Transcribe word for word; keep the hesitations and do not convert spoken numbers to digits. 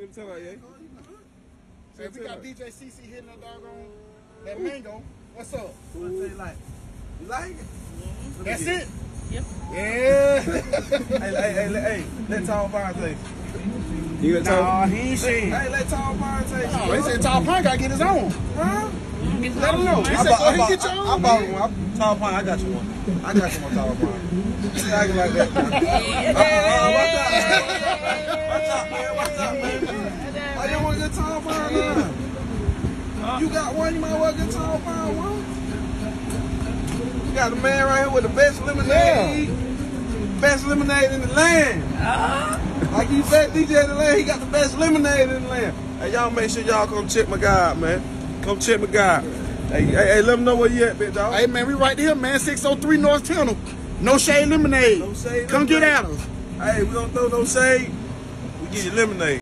What you talking about, yeah? Hey, we got D J C C hitting that doggone that mango. What's up? What you like? You like it? That's it? Yep. Yeah. hey, hey, hey, hey, let Tall Pine take it. You got Nah, he ain't shit. Hey, let Tall Pine take it. Oh, he said Tall Pine gotta get his own. Huh? Let him know. He I said, bought, go I ahead bought, and get your I, own. I bought one. I, Tall Pine, I got you one. I got you one, Tall Pine. You acting like that. uh, uh, what's up, man? What's up, man? What's up, man? Oh, you want to get Tall Pine now? You got one, you might well get Tall Pine one. You got the man right here with the best lemonade. Yeah. Best lemonade in the land. Uh-huh. Like you said, D J in the land, he got the best lemonade in the land. Hey, y'all make sure y'all come check my guy out, man. Come check my guy out. Hey, hey, hey, let me know where you at, big dog. Hey, man, we right here, man. six oh three North Tunnel. No Shade Lemonade. No shade Come lemonade. get at us. Hey, we don't throw no shade. We give you lemonade.